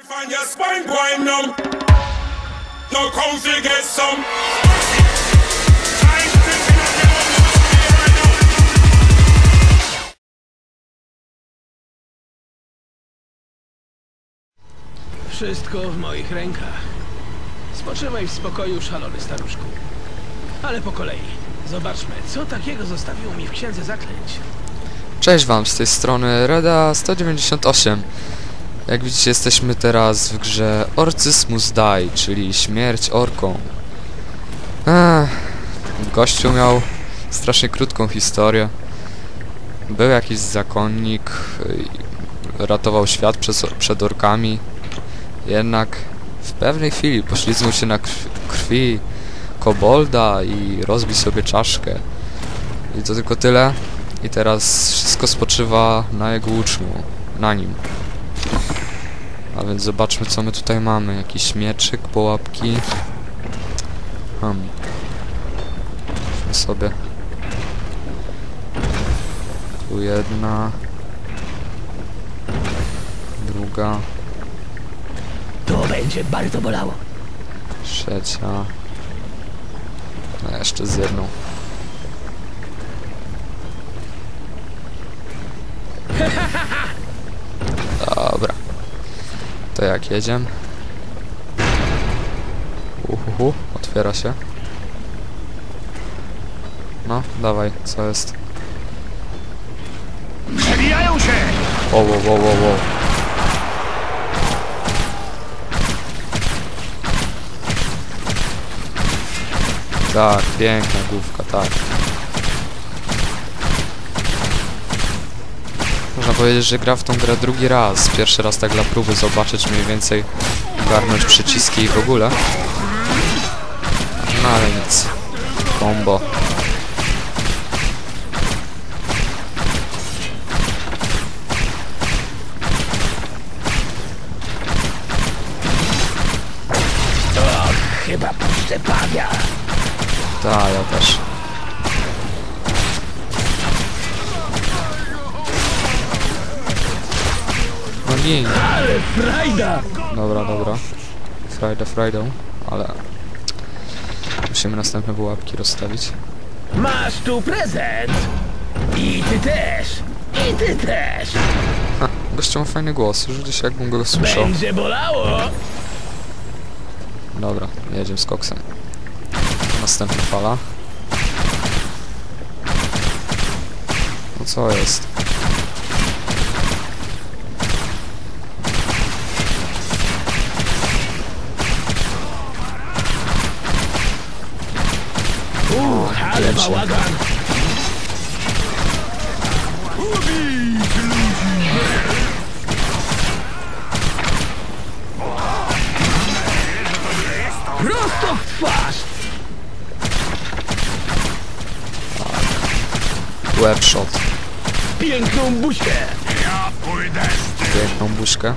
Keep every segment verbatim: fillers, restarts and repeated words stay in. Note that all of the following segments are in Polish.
Wszystko w moich rękach. Spoczywaj w spokoju, szalony staruszku. Ale po kolei. Zobaczmy, co takiego zostawiło mi w księdze zaklęć. Cześć wam, z tej strony Reda sto dziewięćdziesiąt osiem. Jak widzicie, jesteśmy teraz w grze Orcys Must Die, czyli śmierć orką. Ech, gościu miał strasznie krótką historię. Był jakiś zakonnik, ratował świat przez, przed orkami. Jednak w pewnej chwili poślizgnął się na krwi, krwi kobolda i rozbił sobie czaszkę. I to tylko tyle. I teraz wszystko spoczywa na jego uczniu, na nim. A więc zobaczmy, co my tutaj mamy. Jakiś mieczyk, pułapki. Hmm. Weźmy sobie. Tu jedna. Druga. To będzie bardzo bolało. Trzecia. No jeszcze z jedną. Dobra. To jak jedziemy? Uhuhu, otwiera się. No, dawaj, co jest? Przebijają się! Wow, wow, wow, wow, wow. Tak, piękna główka, tak. Można powiedzieć, że gra w tą grę drugi raz. Pierwszy raz tak dla próby zobaczyć mniej więcej, ogarnąć przyciski i w ogóle. No ale nic. Combo. Och, chyba poszczepania. Tak, ja też. No nie, nie. Ale frajda! Dobra, dobra. Frajda, frajdą, ale musimy następne pułapki rozstawić. Masz tu prezent! I ty też! I ty też! Ha, gościu ma fajny głos, już gdzieś jakbym go słyszał. Będzie bolało! Dobra, jedziemy z koksem. Następna fala. No co jest? Uuu, ale bałagan! Prosto w twarz! Webshot. Piękną buźkę! Piękną buźkę.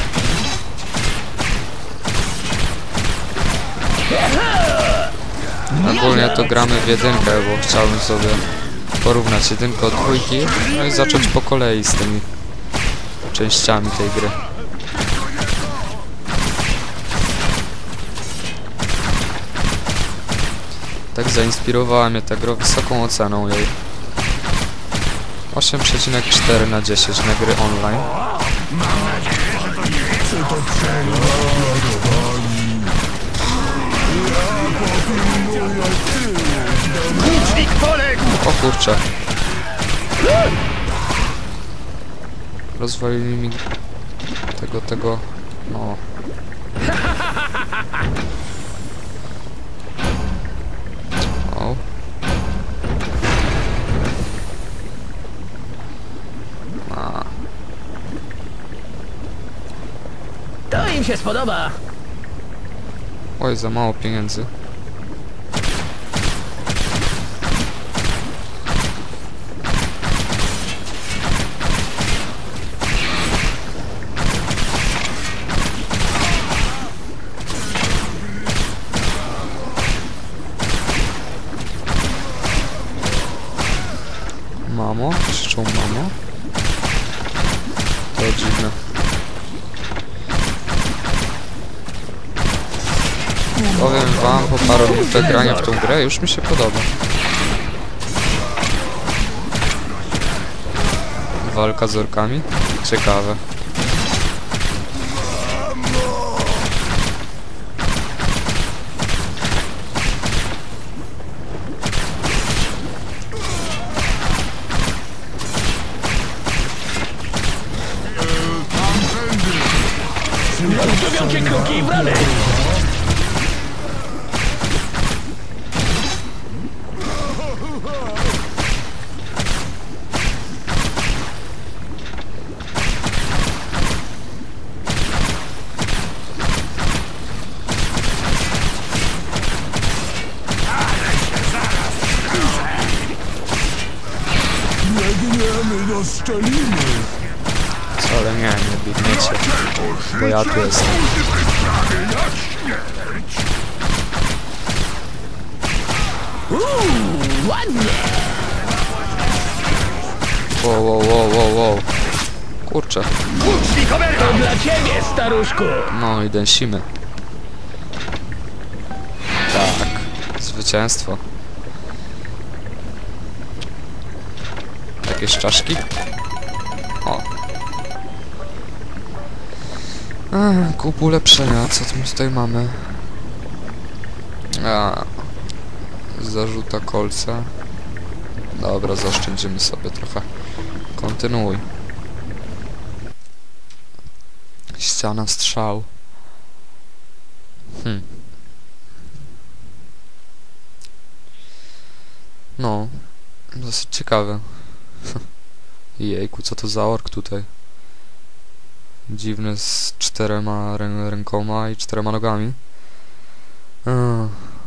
Ogólnie to gramy w jedynkę, bo chciałbym sobie porównać jedynkę od dwójki, no i zacząć po kolei z tymi częściami tej gry. Tak zainspirowała mnie ta gra wysoką oceną jej. osiem przecinek cztery na dziesięć na gry online. O kurczę. Rozwalili mi tego, tego, no. O. A. To im się spodoba! Oj, za mało pieniędzy. Mamo? Krzyczą mamo? To dziwne. Powiem wam, po paru minutach grania w tą grę już mi się podoba. Walka z orkami? Ciekawe. Rozstawiam kroki i bramy! Biegniemy do szczeliny! Wcale nie, nie biegniecie. Bo ja tu jestem. Uuu, ładnie! Wow, wow, wow, wow, wow. Kurczę. To dla ciebie, staruszku! No i dęsimy. Tak. Zwycięstwo. Jakieś czaszki? O. Ech, kup ulepszenia. Co tu tutaj mamy? A. Zarzuta kolca. Dobra, zaoszczędzimy sobie trochę. Kontynuuj. Ściana strzał. Hmm. No. Dosyć ciekawe. Jejku, co to za ork tutaj? Dziwny z czterema rę rękoma i czterema nogami. Eee.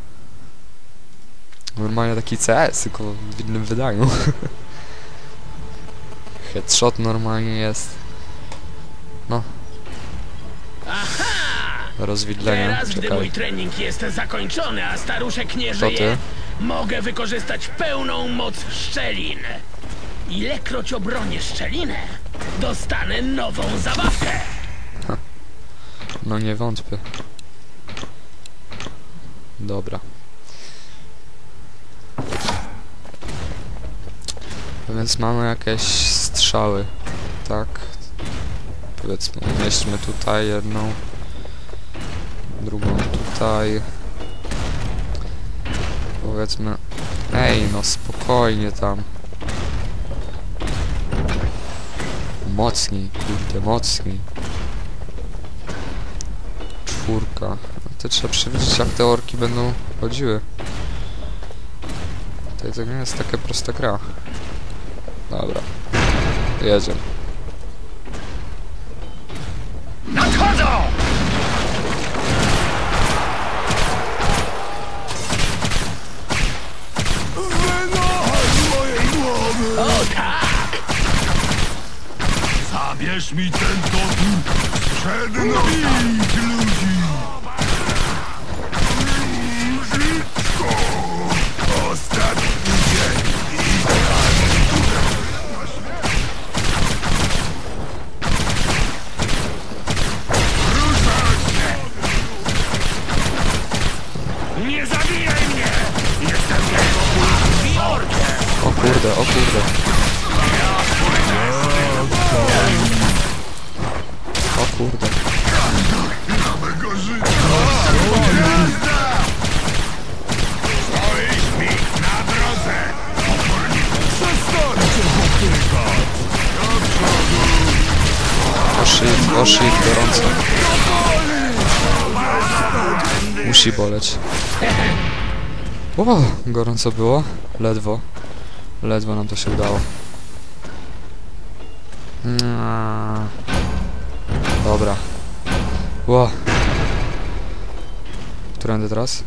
Normalnie taki C S, tylko w innym wydaniu. Headshot normalnie jest. No. Aha! Rozwidlenie. Teraz, gdy Czekaj. mój trening jest zakończony, a staruszek nie To żyje, ty? mogę wykorzystać pełną moc szczelin. Ilekroć obronię szczelinę, dostanę nową zabawkę. No nie wątpię. Dobra. Więc mamy jakieś strzały, tak? Powiedzmy, umieśćmy tutaj jedną, drugą tutaj. Powiedzmy... Ej, no spokojnie tam. Mocniej, kurde, mocniej. Czwórka. To trzeba przewidzieć, jak te orki będą chodziły. Tutaj to nie jest taka prosta gra. Dobra. Jedziemy. Nadchodzą! Wynocha z mojej głowy! O tak! Zabierz mi ten totem sprzed moich ludzi! Brzydko! Ostatni dzień Nie zabijaj mnie! Jestem wielką orkiem! O kurde, o kurde. O kurde. nowego życia! Stoisz mi na drodze! Przestańcie popykać! Do przodu! O shit, o shit, gorąco. Musi boleć. O, gorąco było. Ledwo. Ledwo nam to się udało. Mm. Dobra. Ło. Którędy teraz?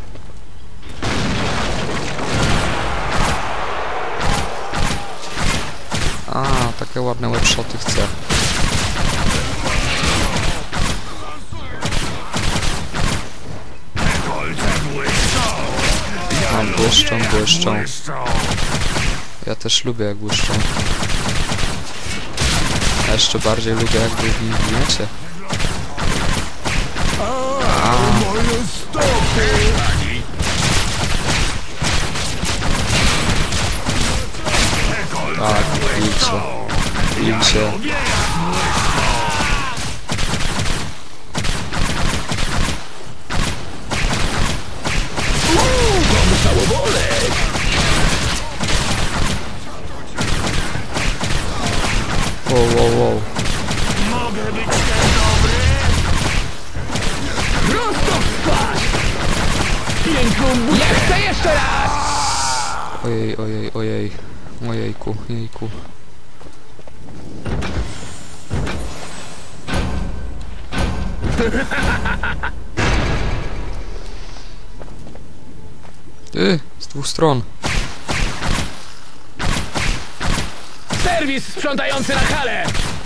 A, takie ładne webshoty chcę. Mam błyszczą, błyszczą. Ja też lubię jak błyszczą. A jeszcze bardziej lubię jak wy gniecie. A moje stopy! teraz! Ojej, ojej, ojej. Ojejku, jejku. Ty, z dwóch stron. Serwis sprzątający na halę!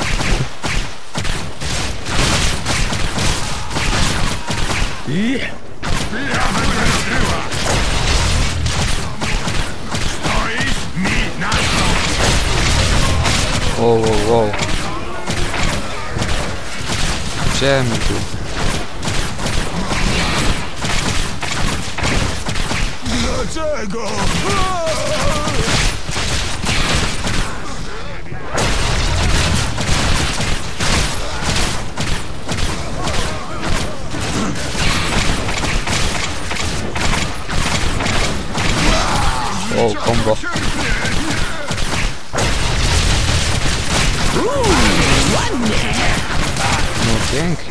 I... Ja będę żyła! Stoisz mi na to! Wow, wow, wow. Gdzie mi tu? Dlaczego? O, combo. No pięknie.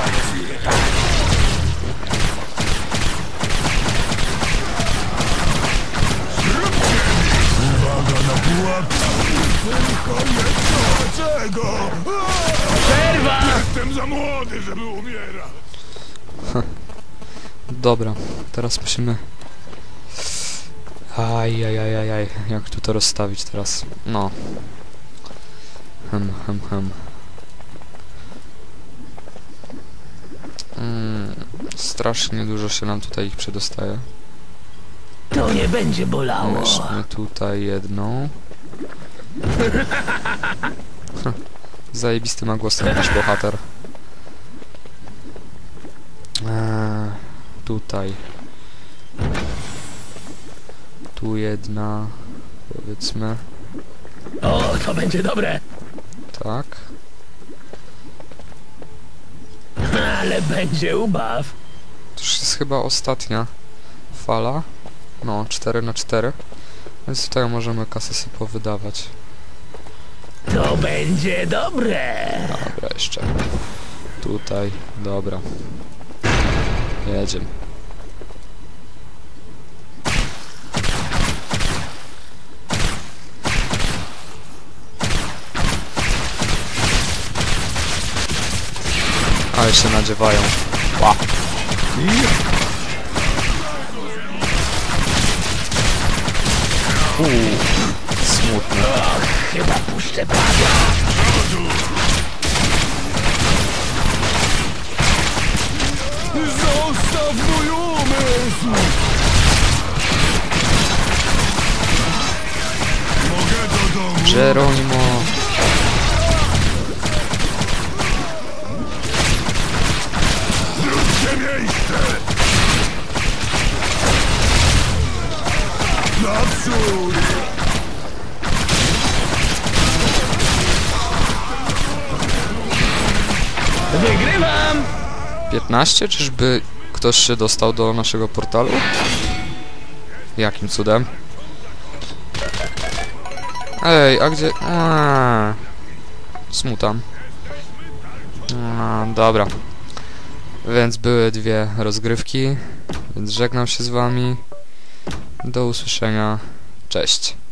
Uwaga na pułapkę! Tylko nie dlaczego? Przerwa! Jestem za młody, żeby umierać! Dobra, teraz musimy... Aj, aj, aj, aj, aj. Jak tu to rozstawić teraz? No. Hem, hem, hem. Mm, strasznie dużo się nam tutaj ich przedostaje. To nie będzie bolało. Weźmy tutaj jedną. Hm, zajebisty ma głos ten nasz bohater. Eee, tutaj. Tu jedna, powiedzmy. O, to będzie dobre. Tak. Ale będzie ubaw. To już jest chyba ostatnia fala. No, cztery na cztery. Więc tutaj możemy kasę sobie powydawać. To będzie dobre. Dobra, jeszcze. Tutaj, dobra. Jedziemy. Ale się nadziewają. Ła. Uuu, smutne. Och, chyba puszczę pada. Zostaw mój umysł! Mogę do domu? Geronimo. Zróbcie miejsce! Naprzód! Wygrywam! piętnaście? Czyżby ktoś się dostał do naszego portalu? Jakim cudem? Ej, a gdzie... Eee, smutam. Eee, dobra. Więc były dwie rozgrywki. Więc żegnam się z wami. Do usłyszenia. Cześć.